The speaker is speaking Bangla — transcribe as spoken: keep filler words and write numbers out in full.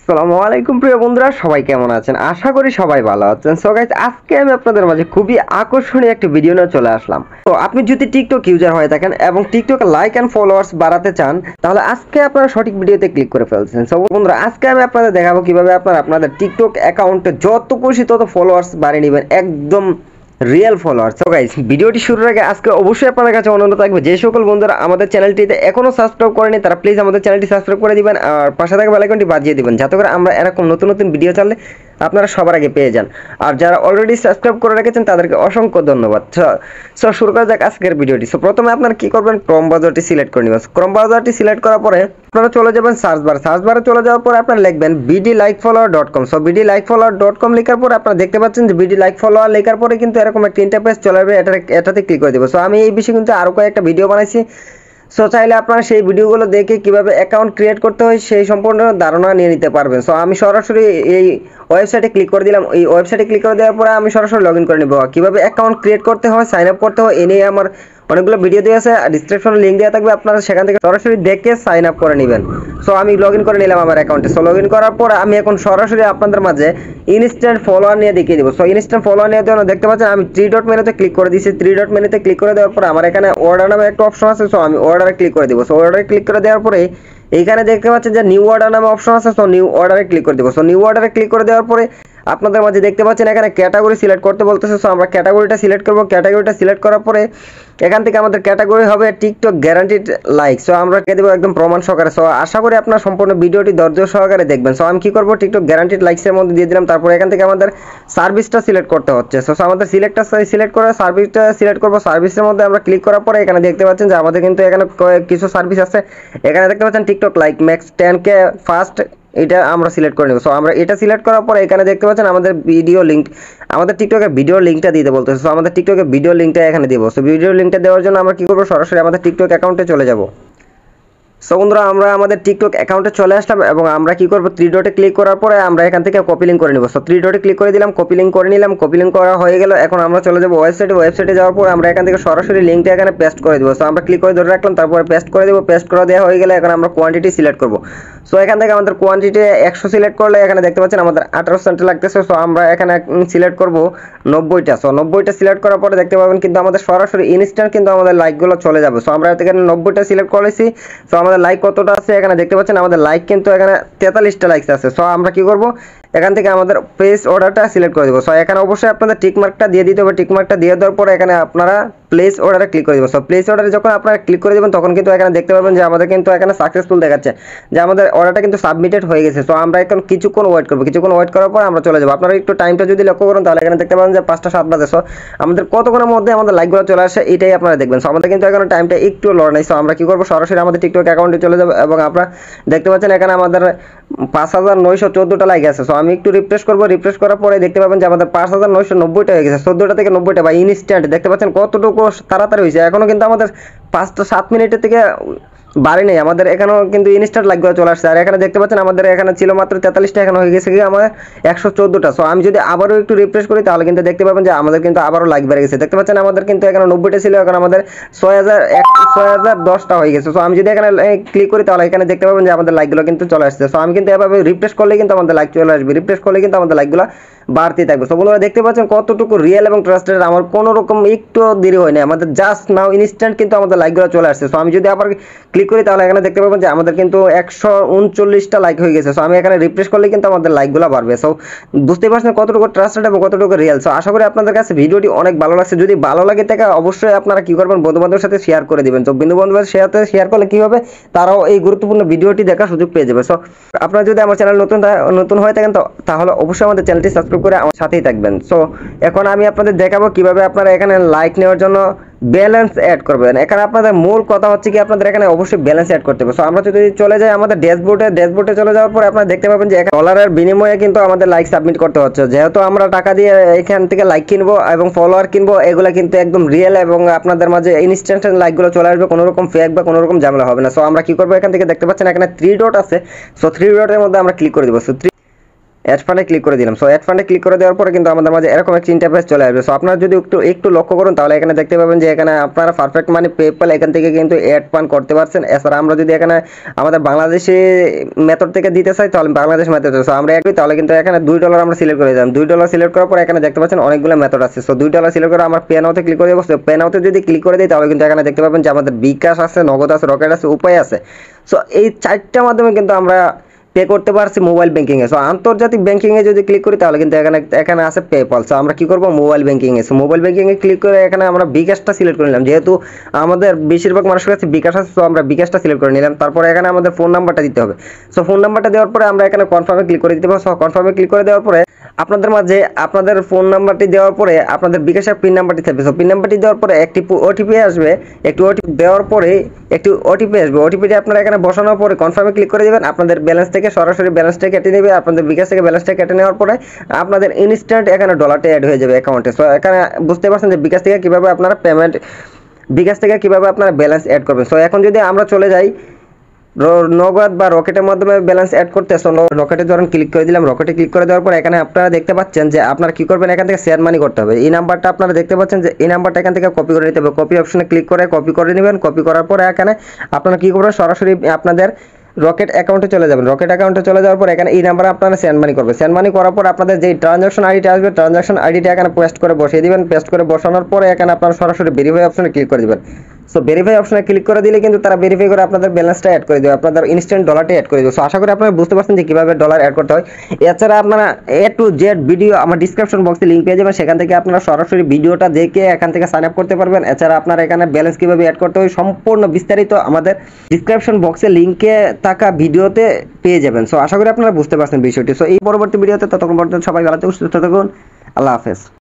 আসসালামু আলাইকুম প্রিয় বন্ধুরা, সবাই কেমন আছেন? আশা করি সবাই ভালো আছেন। সো গাইস, আজকে আমি আপনাদের মাঝে খুবই আকর্ষণীয় একটি ভিডিও নিয়ে চলে আসলাম। তো আপনি যদি টিকটক ইউজার হয়ে থাকেন এবং টিকটকে লাইক এন্ড ফলোয়ার্স বাড়াতে চান, তাহলে আজকে আপনারা সঠিক ভিডিওতে ক্লিক করে ফেলছেন। সো বন্ধুরা, আজকে আমি আপনাদের দেখাবো কিভাবে আপনারা আপনাদের টিকটক অ্যাকাউন্টে যত খুশি তত ফলোয়ার্স বাড়িয়ে নেবেন, একদম রিয়েল ফলোয়ার। সো গাইস, ভিডিওটি শুরুর আগে আজকে অবশ্যই আপনাদের কাছে অনুরোধ থাকবে, যে সকল বন্ধুরা আমাদের চ্যানেলটিতে এখনো সাবস্ক্রাইব করেনি তারা প্লিজ আমাদের চ্যানেলটি সাবস্ক্রাইব করে দিবেন আর পাশে থাকা বেল আইকনটি বাজিয়ে দিবেন, যাতে করে আমরা এরকম নতুন নতুন ভিডিও চাললে আপনারা সবার আগে পেয়ে যান। আর যারা অলরেডি সাবস্ক্রাইব করে রেখেছেন তাদেরকে অসংখ্য ধন্যবাদ। সো শুরু করা যাক আজকের ভিডিওটি। সো প্রথমে আপনারা কি করবেন, ক্রোম ব্রাউজারটি সিলেক্ট করে নেবেন। ক্রোম ব্রাউজারটি সিলেক্ট করার পরে আপনারা চলে যাবেন সার্চ বার। সার্চ বারে চলে যাওয়ার পরে আপনারা লিখবেন BD like follower dot com. So BD like follower dot com লেখার পরে আপনারা দেখতে পাচ্ছেন যে বিডি লাইক ফলোয়ার লেখার পরে কিন্তু এরকম একটা ইন্টারফেস চলে আসবে, এটা এটাতে ক্লিক করে দেবো। সো আমি এই বিষয়ে কিন্তু আরও কয়েকটা ভিডিও বানাইছি। সো চাইলে আপনারা সেই ভিডিওগুলো দেখে কিভাবে অ্যাকাউন্ট ক্রিয়েট করতে হয় সেই সম্পূর্ণ ধারণা নিয়ে নিতে পারবেন। সো আমি সরাসরি এই ওয়েবসাইটে ক্লিক করে দিলাম। এই ওয়েবসাইটে ক্লিক করে দেওয়ার পরে আমি সরাসরি লগ ইন করে নেব। কীভাবে অ্যাকাউন্ট ক্রিয়েট করতে হয়, সাইন আপ করতে হয়, এ নিয়ে আমার অনেকগুলো ভিডিও দেওয়া আছে, ডিসক্রিপশনে লিঙ্ক দেওয়া থাকবে, আপনারা সেখান থেকে সরাসরি দেখে সাইন আপ করে নেবেন। সো আমি লগ ইন করে নিলাম আমার অ্যাকাউন্টে। সো লগ ইন করার পর আমি এখন সরাসরি আপনাদের মাঝে ইনস্ট্যান্ট ফলোয়ার নিয়ে দেখিয়ে দেবো। সো ইনস্ট্যান্ট ফলোয়ার নিয়ে দেওয়া দেখতে পাচ্ছেন আমি থ্রি ডট মেনুতে ক্লিক করে দিয়েছি। থ্রি ডট মেনুতে ক্লিক করে দেওয়ার পরে আমার এখানে অর্ডার নামে একটা অপশন আছে। সো আমি অর্ডারে ক্লিক করে দেবো। সো অর্ডারে ক্লিক করে দেওয়ার পরে এইখানে দেখতে পাচ্ছেন যে নিউ অর্ডার নামে অপশন আছে। সো নিউ অর্ডারে ক্লিক করে দেবো। সো নিউ অর্ডারে ক্লিক করে দেওয়ার পরে আপনাদের মাঝে দেখতে পাচ্ছেন এখানে ক্যাটাগরি সিলেক্ট করতে বলতেছে। সো আমরা ক্যাটাগরিটা সিলেক্ট করবো। ক্যাটাগরিটা সিলেক্ট করার পরে এখান থেকে আমাদের ক্যাটাগরি হবে টিকটক গ্যারান্টিড লাইক। সো আমরা কে দেবো একদম প্রমাণ সহকারে। সো আশা করি আপনার সম্পূর্ণ ভিডিওটি ধৈর্য সহকারে দেখবেন। সো আমি কি করবো, টিকটক গ্যারান্টিড লাইকসের মধ্যে দিয়ে দিলাম। তারপরে এখান থেকে আমাদের সার্ভিসটা সিলেক্ট করতে হচ্ছে। সো আমাদের সিলেক্টটা সিলেক্ট করে সার্ভিসটা সিলেক্ট করবো। সার্ভিসের মধ্যে আমরা ক্লিক করার পরে এখানে দেখতে পাচ্ছেন যে আমাদের কিন্তু এখানে কিছু সার্ভিস আছে। এখানে দেখতে পাচ্ছেন TikTok like max ten K first, এটা আমরা সিলেক্ট করে নেব। সো আমরা এটা সিলেক্ট করার পরে এখানে দেখতে পাচ্ছেন আমাদের ভিডিও লিঙ্ক, আমাদের টিকটকের ভিডিও লিঙ্কটা দিতে বলতেছে। সো আমাদের টিকটকের ভিডিও লিঙ্কটা এখানে দেবো। সো ভিডিও লিঙ্কটা দেওয়ার জন্য আমরা কি করবো, সরাসরি আমাদের টিকটক অ্যাকাউন্টে চলে যাব। সো বন্ধুরা, আমরা আমাদের টিকটক অ্যাকাউন্টে চলে আসলাম এবং আমরা কি করবো, থ্রি ডটে ক্লিক করার পরে আমরা এখান থেকে কপি লিঙ্ক করে নেব। সো থ্রি ডটে ক্লিক করে দিলাম, কপি লিঙ্ক করে নিলাম। কপি লিঙ্ক করা হয়ে গেল। এখন আমরা চলে যাবো ওয়েবসাইটে। ওয়েবসাইটে যাওয়ার পর আমরা এখান থেকে সরাসরি লিঙ্কটা এখানে পেস্ট করে দেবো। সো আমরা ক্লিক করে ধরে রাখলাম, তারপরে পেস্ট করে দেবো। পেস্ট করে দেওয়া হয়ে গেলে এখন আমরা কোয়ান্টিটি সিলেক্ট করবো। সো এখান থেকে আমাদের কোয়ান্টিটি একশো সিলেক্ট করলে এখানে দেখতে পাচ্ছেন আমাদের আঠারো সেন্ট লাগতেছে। সো আমরা এখানে সিলেক্ট করবো নব্বইটা। সো নব্বইটা সিলেক্ট করার পরে দেখতে পাবেন কিন্তু আমাদের সরাসরি ইনস্ট্যান্ট কিন্তু আমাদের লাইকগুলো চলে যাবে। সো আমরা এখানে নব্বইটা সিলেক্ট করেছি। সো আমাদের লাইক কতটা আছে এখানে দেখতে পাচ্ছেন, আমাদের লাইক কিন্তু এখানে তেতাল্লিশটা লাইকস আছে। সো আমরা কি করব, এখান থেকে আমাদের প্লেস অর্ডারটা সিলেক্ট করে দেবো। সো এখানে অবশ্যই আপনাদের টিক মার্কটা দিয়ে দিতে হবে। টিক মার্কটা দিয়ে দেওয়ার পরে এখানে আপনারা প্লেস অর্ডারে ক্লিক করে দেবেন। সো প্লেস অর্ডারে যখন আপনারা ক্লিক করে দেবেন তখন কিন্তু এখানে দেখতে পাবেন যে আমাদের কিন্তু এখানে সাকসেসফুল দেখাচ্ছে যে আমাদের অর্ডারটা কিন্তু সাবমিটেড হয়ে গেছে। সো আমরা এখন কিছুক্ষণ ওয়েট করবো। কিছুক্ষণ ওয়েট করার পর আমরা চলে যাবো। আপনারা একটু টাইমটা যদি লক্ষ্য করেন তাহলে এখানে দেখতে পাবেন যে পাঁচটা সাত বাজে। সো আমাদের কতক্ষণের মধ্যে আমাদের লাইকগুলো চলে আসে এটাই আপনারা দেখবেন। সো আমাদের কিন্তু এখন টাইমটা একটু লড় নাই। সো আমরা কি করবো, সরাসরি আমাদের টিকটক অ্যাকাউন্টে চলে যাবো এবং আপনারা দেখতে পাচ্ছেন এখানে আমাদের পাঁচ হাজার নয়শো চোদ্দোটা লাইক আছে। সো আমি একটু রিফ্রেশ করবো। রিফ্রেশ করার পরে দেখতে পাবেন যে আমাদের পাঁচ হাজার নয়শো নব্বইটা হয়ে গেছে। চোদ্দোটা থেকে নব্বইটা বা ইনস্ট্যান্ট দেখতে পাচ্ছেন কতটুকু তাড়াতাড়ি হয়েছে। এখনও কিন্তু আমাদের পাঁচটা সাত মিনিটের থেকে বাড়ি নেই, আমাদের এখানেও কিন্তু ইনস্ট্যান্ট লাইকগুলো চলে আসছে। আর এখানে দেখতে পাচ্ছেন আমাদের এখানে ছিল মাত্র তেতাল্লিশটা, এখন হয়ে গেছে কি আমাদের একশো চোদ্দোটা। সো আমি যদি আবারও একটু রিফ্রেশ করি তাহলে কিন্তু দেখতে পাবেন যে আমাদের কিন্তু আবারও লাইক বেড়ে গেছে। দেখতে পাচ্ছেন আমাদের কিন্তু এখানে নব্বইটা ছিল, এখন আমাদের ছয় হাজার এক ছয় হাজার দশটা হয়ে গেছে। সো আমি যদি এখানে ক্লিক করি তাহলে এখানে দেখতে পাবেন যে আমাদের লাইকগুলো কিন্তু চলে আসছে। সো আমি কিন্তু এভাবে রিফ্রেশ করলে কিন্তু আমাদের লাইক চলে আসবে। রিফ্রেশ করলে কিন্তু আমাদের লাইকগুলো বাড়তে থাকবে। সো বন্ধুরা, দেখতে পাচ্ছেন কতটুকু রিয়েল এবং ট্রাস্টেড। আমার কোনো রকম একটু দেরি হয় না, আমাদের জাস্ট নাও ইনস্ট্যান্ট কিন্তু আমাদের লাইকগুলো চলে আসছে। সো আমি যদি আবার ক্লিক করি তাহলে এখানে দেখতে পাবেন যে আমাদের কিন্তু একশো উনচল্লিশটা লাইক হয়ে গেছে। সো আমি এখানে রিফ্রেশ করলে কিন্তু আমাদের লাইকগুলো বাড়বে। সো বুঝতে পারছেন কতটুকু ট্রাস্টেড এবং কতটুকু রিয়েল। সো আশা করি আপনাদের কাছে ভিডিওটি অনেক ভালো লাগছে। যদি ভালো লাগে থাকে অবশ্যই আপনারা কি করবেন, বন্ধু বান্ধবের সাথে শেয়ার করে দিবেন। তো বন্ধু বান্ধবের সাথে শেয়ার করলে কি হবে, তারাও এই গুরুত্বপূর্ণ ভিডিওটি দেখার সুযোগ পেয়ে যাবে। সো আপনারা যদি আমার চ্যানেল নতুন নতুন হয়ে থাকেন তো তাহলে অবশ্যই আমাদের চ্যানেলটি সাবস্ক্রাইব করে আমার সাথেই থাকবেন। সো এখন আমি আপনাদের দেখাবো কিভাবে আপনারা এখানে লাইক নেওয়ার জন্য ব্যালেন্স অ্যাড করবেন। এখানে আপনাদের মূল কথা হচ্ছে কি আপনাদের এখানে অবশ্যই ব্যালেন্স অ্যাড করতে হবে। সো আমরা যদি চলে যাই আমাদের ড্যাশবোর্ডে, ড্যাশবোর্ডে চলে যাওয়ার পরে আপনারা দেখতে পাবেন যে এখানে ডলারের বিনিময়ে কিন্তু আমাদের লাইক সাবমিট করতে হচ্ছে। যেহেতু আমরা টাকা দিয়ে এখান থেকে লাইক কিনবো এবং ফলোয়ার কিনবো, এগুলো কিন্তু একদম রিয়েল এবং আপনাদের মাঝে ইনস্ট্যান্ট লাইকগুলো চলে আসবে, কোনো রকম ফেক বা কোনো রকম ঝামেলা হবে না। সো আমরা কি করবো, এখান থেকে দেখতে পাচ্ছেন এখানে থ্রি ডট আছে। সো থ্রি ডটের মধ্যে আমরা ক্লিক করে দেবো। সো অ্যাড ফান্ডে ক্লিক করে দিলাম। সো অ্যাড ফান্ডে ক্লিক করে দেওয়ার পরে কিন্তু আমাদের মাঝে এরকম একটা ইন্টারফেস চলে আসবে। সো আপনারা যদি একটু একটু লক্ষ্য করুন তাহলে এখানে দেখতে পাবেন যে এখানে আপনারা পারফেক্ট মানি পেপ্যাল এখান থেকে কিন্তু অ্যাড ফান্ড করতে পারছেন। এছাড়া আমরা যদি এখানে আমাদের বাংলাদেশি মেথড থেকে দিতে চাই তাহলে বাংলাদেশ মেথড, সো আমরা একটু তাহলে কিন্তু এখানে দুই ডলার আমরা সিলেক্ট করে দিলাম। দুই ডলার সিলেক্ট করার পরে এখানে দেখতে পাচ্ছেন অনেকগুলো মেথড আছে। সো দুই ডলার সিলেক্ট করে আমরা পে নাওতে ক্লিক করে দেবো। পে নাওতে যদি ক্লিক করে দিই তাহলে কিন্তু এখানে দেখতে পাবেন যে আমাদের বিকাশ আছে, নগদ আছে, রকেট আছে, উপায় আছে। সো এই চারটার মাধ্যমে কিন্তু আমরা পে করতে পারছি মোবাইল ব্যাংকিংয়ে। সো আন্তর্জাতিক ব্যাংকিংয়ে যদি ক্লিক করি তাহলে কিন্তু এখানে এখানে আছে পেপাল। সো আমরা কি করব মোবাইল ব্যাংকিংয়ে। সো মোবাইল ব্যাংকিংয়ে ক্লিক করে এখানে আমরা বিকাশটা সিলেক্ট করে নিলাম, যেহেতু আমাদের বেশিরভাগ মানুষের কাছে বিকাশ আছে। সো আমরা বিকাশটা সিলেক্ট করে নিলাম। তারপরে এখানে আমাদের ফোন নাম্বারটা দিতে হবে। সো ফোন নাম্বারটা দেওয়ার পরে আমরা এখানে কনফার্মে ক্লিক করে দিতে পারবো। সো কনফার্মে ক্লিক করে দেওয়ার পরে আপনাদের মাঝে আপনাদের ফোন নাম্বারটি দেওয়ার পরে আপনাদের বিকাশের পিন নাম্বারটি থাকবে। সো পিন নাম্বারটি দেওয়ার পরে একটি ওটিপি আসবে। একটি ওটিপি দেওয়ার পরে একটি ওটিপি আসবে। ওটিপিটি আপনারা এখানে বসানোর পরে কনফার্মে ক্লিক করে দেবেন। আপনাদের ব্যালেন্স থেকে সরাসরি ব্যালেন্সটা কেটে নেবে। আপনাদের বিকাশ থেকে ব্যালেন্সটা কেটে নেওয়ার পরে আপনাদের ইনস্ট্যান্ট এখানে ডলারটা অ্যাড হয়ে যাবে অ্যাকাউন্টে। সো এখানে বুঝতে পারছেন যে বিকাশ থেকে কীভাবে আপনারা পেমেন্ট বিকাশ থেকে কীভাবে আপনারা ব্যালেন্স অ্যাড করবেন। সো এখন যদি আমরা চলে যাই নগদ বা রকেটের মাধ্যমে ব্যালেন্স অ্যাড করতে, সো রকেটে যখন ক্লিক করে দিলাম, রকেটে ক্লিক করে দেওয়ার পর এখানে আপনারা দেখতে পাচ্ছেন যে আপনারা কি করবেন, এখান থেকে শেয়ার মানি করতে হবে। এই নাম্বারটা আপনারা দেখতে পাচ্ছেন যে এই নাম্বারটা এখান থেকে কপি করে নিতে হবে। কপি অপশনে ক্লিক করে কপি করে নেবেন। কপি করার পরে এখানে আপনারা কি করবেন, সরাসরি আপনাদের রকেট অ্যাকাউন্টে চলে যাবেন। রকেট অ্যাকাউন্টে চলে যাওয়ার পর এখানে এই নাম্বারে আপনারা সেন্ড মানি করবেন। সেন্ড মানি করার পর আপনাদের যে ট্রানজাকশন আইডিটা আসবে, ট্রানজাকশন আইডিটা এখানে পেস্ট করে বসিয়ে দিবেন। পেস্ট করে বসানোর পরে এখানে আপনারা সরাসরি ভেরিফাই অপশনে ক্লিক করে দিবেন। সো ভেরিফাই অপশনে ক্লিক করে দিলে কিন্তু তারা ভেরিফাই করে আপনাদের ব্যালেন্সটা অ্যাড করে দেবে, আপনাদের ইনস্ট্যান্ট ডলারটা অ্যাড করে দেবে। সো আশা করি আপনারা বুঝতে পারছেন যে কীভাবে ডলার অ্যাড করতে হয়। এছাড়া আপনারা এ টু জেড ভিডিও আমার ডিসক্রিপশন বক্সে লিঙ্ক পেয়ে যাবেন, সেখান থেকে আপনারা সরাসরি ভিডিওটা দেখে এখান থেকে সাইন আপ করতে পারবেন। এছাড়া আপনারা এখানে ব্যালেন্স কীভাবে অ্যাড করতে হয় সম্পূর্ণ বিস্তারিত আমাদের ডিসক্রিপশন বক্সে লিঙ্কে থাকা ভিডিওতে পেয়ে যাবেন। সো আশা করি আপনারা বুঝতে পারছেন বিষয়টি। সো এই পরবর্তী ভিডিওতে ততক্ষণ পর্যন্ত সবাই ভালো থাকুন, সুস্থ থাকুন। আল্লাহ হাফেজ।